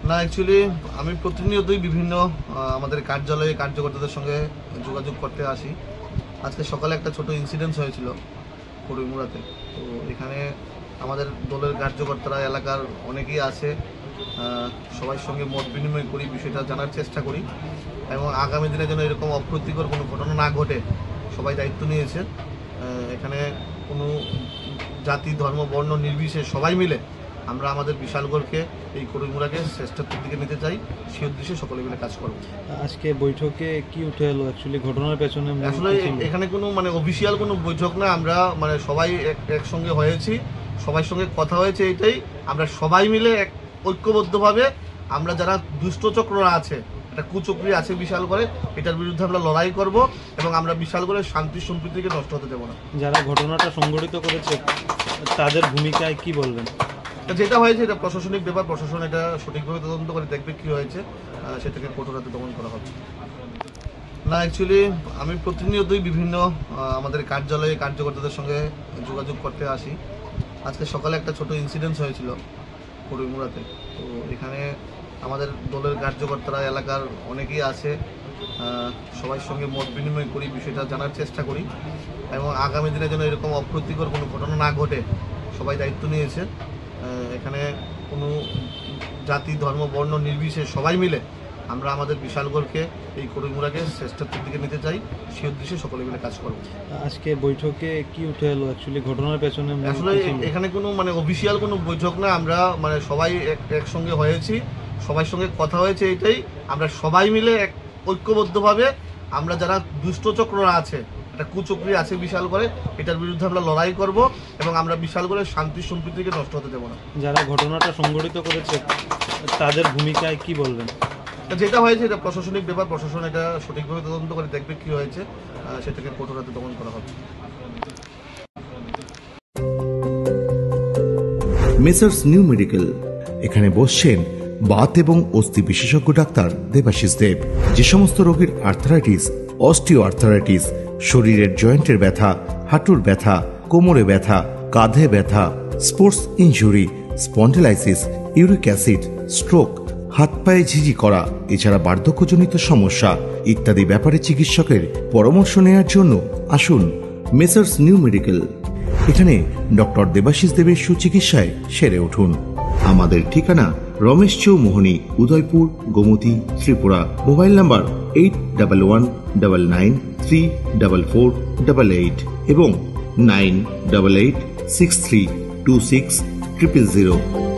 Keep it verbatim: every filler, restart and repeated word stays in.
না, অ্যাকচুয়ালি আমি প্রতিনিয়তই বিভিন্ন আমাদের কার্যালয়ে কার্যকর্তাদের সঙ্গে যোগাযোগ করতে আসি। আজকে সকালে একটা ছোট ইনসিডেন্স হয়েছিল করিমুরাতে। তো এখানে আমাদের দলের কার্যকর্তারা, এলাকার অনেকেই আছে, সবার সঙ্গে মত বিনিময় করি, বিষয়টা জানার চেষ্টা করি এবং আগামী দিনে যেন এরকম অপ্রীতিকর কোনো ঘটনা না ঘটে সবাই দায়িত্ব নিয়েছে। এখানে কোনো জাতি, ধর্ম, বর্ণ নির্বিশেষে সবাই মিলে আমরা আমাদের বিশালগড়কে, এই করিমুরাকে শ্রেষ্ঠত্বের দিকে নিতে চাই। সেই উদ্দেশ্যে সকলে মিলে কাজ করব। আজকে বৈঠকে কি উঠে এলো অ্যাকচুয়ালি ঘটনার পেছনে? আসলে এখানে কোনো মানে অফিসিয়াল কোনো বৈঠক না, আমরা মানে সবাই একসঙ্গে হয়েছি, সবার সঙ্গে কথা হয়েছে এটাই, আমরা সবাই মিলে এক ঐক্যবদ্ধভাবে আমরা যারা দুষ্টচক্ররা আছে, একটা কুচক্রী আছে বিশালগড়ে, এটার বিরুদ্ধে আমরা লড়াই করব এবং আমরা বিশালগড়ের শান্তি সম্প্রীতিকে নষ্ট হতে দেবো না। যারা ঘটনাটা সংঘটিত করেছে তাদের ভূমিকায় কি বলবেন? যেটা হয়েছে এটা প্রশাসনিক ব্যাপার, প্রশাসন এটা সঠিকভাবে তদন্ত করে দেখবে কী হয়েছে, সেটাকে কঠোরভাবে দমন করা হবে। না, অ্যাকচুয়ালি আমি প্রতিনিয়তই বিভিন্ন আমাদের কার্যালয়ে কার্যকর্তাদের সঙ্গে যোগাযোগ করতে আসি। আজকে সকালে একটা ছোট ইনসিডেন্স হয়েছিল করিমুরাতে। তো এখানে আমাদের দলের কার্যকর্তারা, এলাকার অনেকেই আছে, সবার সঙ্গে মত বিনিময় করি, বিষয়টা জানার চেষ্টা করি এবং আগামী দিনে যেন এরকম অপ্রীতিকর কোনো ঘটনা না ঘটে সবাই দায়িত্ব নিয়েছে। এখানে কোনো জাতি, ধর্ম, বর্ণ নির্বিশেষে সবাই মিলে আমরা আমাদের বিশালগড়কে, এই করিমুরাকে শ্রেষ্ঠত্বের দিকে নিতে চাই। সেই উদ্দেশ্যে সকলে মিলে কাজ করব। আজকে বৈঠকে কি উঠে এলো অ্যাকচুয়ালি ঘটনার পেছনে? আসলে এখানে কোনো মানে অফিসিয়াল কোনো বৈঠক না, আমরা মানে সবাই একসঙ্গে হয়েছি, সবার সঙ্গে কথা হয়েছে এটাই, আমরা সবাই মিলে এক ঐক্যবদ্ধভাবে আমরা যারা দুষ্টচক্ররা আছে, একটা কুচক্রী আছে বিশালগড়ে, এটার বিরুদ্ধে আমরা লড়াই করব এবং আমরা বিশালগড়ের শান্তি সম্প্রীতিকে নষ্ট হতে দেবো না। যারা ঘটনাটা সংঘটিত করেছে তাদের ভূমিকায় কি বলবেন? যেটা হয়েছে এটা প্রশাসনিক ব্যাপার, প্রশাসন এটা সঠিকভাবে তদন্ত করে দেখবে কী হয়েছে, সেটাকে কঠোরভাবে দমন করা হবে। মেসার্স নিউ মেডিকেল, এখানে বসছেন বাত এবং অস্থি বিশেষজ্ঞ ডাক্তার দেবাশিস দেব। যে সমস্ত রোগীর আর্থারাইটিস, অস্টিও আর্থারাইটিস, শরীরের জয়েন্টের ব্যথা, হাঁটুর ব্যথা, কোমরে ব্যথা, কাঁধে ব্যথা, sports injury, spondylitis, uric acid, stroke, হাত পায়ে ঝিঝি করা, এছাড়া বার্ধক্যজনিত সমস্যা ইত্যাদি ব্যাপারে চিকিৎসকের পরামর্শ নেওয়ার জন্য আসুন মেসার্স নিউ মেডিকেল। এখানে ডক্টর দেবাশিস দেবের সুচিকিৎসায় সেরে উঠুন। আমাদের ঠিকানা Ramesh Chowmuhani, Udaipur, Gomati, Tripura. Mobile number eight double one double nine three double four double eight এবং nine double eight six three two six triple zero.